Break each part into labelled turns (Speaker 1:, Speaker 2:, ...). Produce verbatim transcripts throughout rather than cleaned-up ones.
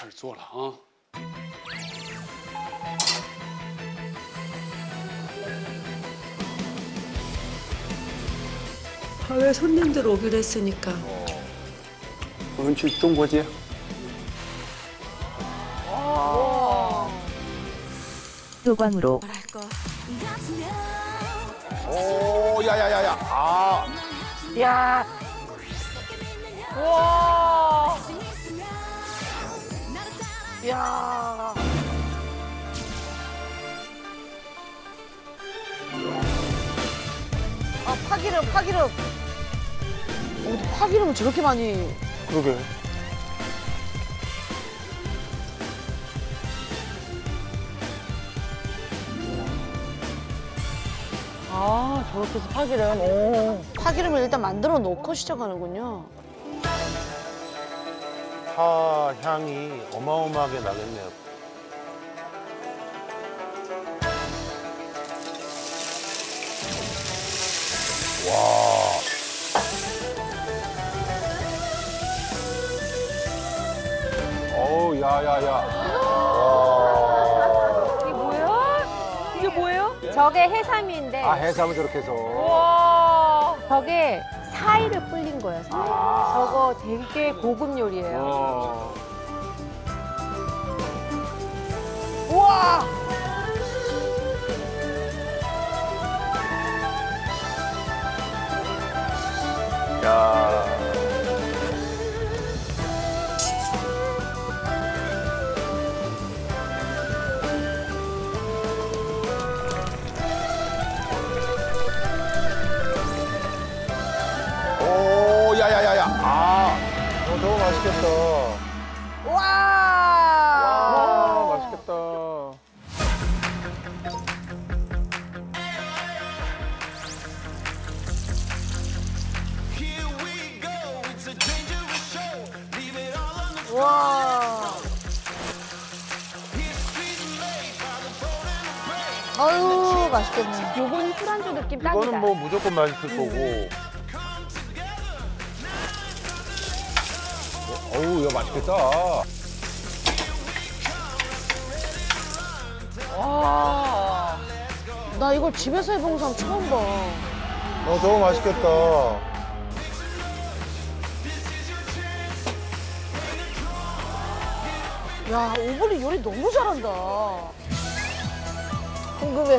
Speaker 1: 始做了啊。
Speaker 2: 밤에 손님들 오기로 했으니까.
Speaker 1: 오늘去中国街。
Speaker 3: 소광으로
Speaker 4: 오, 야야야야. 아,
Speaker 5: 야. 와. 야. 아, 파기름, 파기름. 어, 근데 파기름을 저렇게 많이.
Speaker 4: 그러게.
Speaker 5: 아, 저렇게 해서 파기름. 오. 파기름을 일단 만들어 놓고 시작하는군요.
Speaker 4: 파 향이 어마어마하게 나겠네요. 와. 어우, 야야야.
Speaker 6: 이게 뭐야? 이게 뭐예요? 저게 해삼인데
Speaker 4: 아, 해삼을 저렇게 해서.
Speaker 6: 와 저게 사이를 불린 거예요. 사이.
Speaker 4: 아.
Speaker 6: 저거 되게 고급 요리예요.
Speaker 4: 어.
Speaker 5: 우와!
Speaker 4: 야. 오, 야야야야. 아. 어, 너무 맛있겠다.
Speaker 5: 와!
Speaker 4: 아, 맛있겠다.
Speaker 5: 와! 아유, 맛있겠네.
Speaker 6: 요건 술안주 느낌 딱이다.
Speaker 4: 이거는 뭐 무조건 맛있을 거고. 어우, 이거 맛있겠다.
Speaker 5: 와. 나 이걸 집에서 해본 사람 처음 봐.
Speaker 4: 어, 저거 맛있겠다.
Speaker 5: 야, 오블리 요리 너무 잘한다. 궁금해.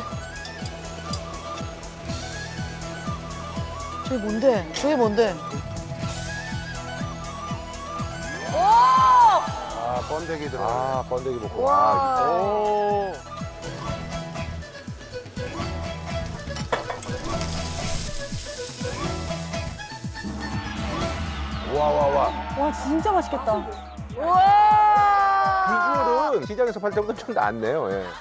Speaker 5: 저게 뭔데? 저게 뭔데? 오!
Speaker 4: 아, 번데기 들어. 아, 번데기 볶음.
Speaker 5: 와.
Speaker 4: 아, 오. 와, 와, 와.
Speaker 6: 와 진짜 맛있겠다.
Speaker 5: 우와!
Speaker 4: 비주얼은 시장에서 팔 때보다 좀 낫네요. 예.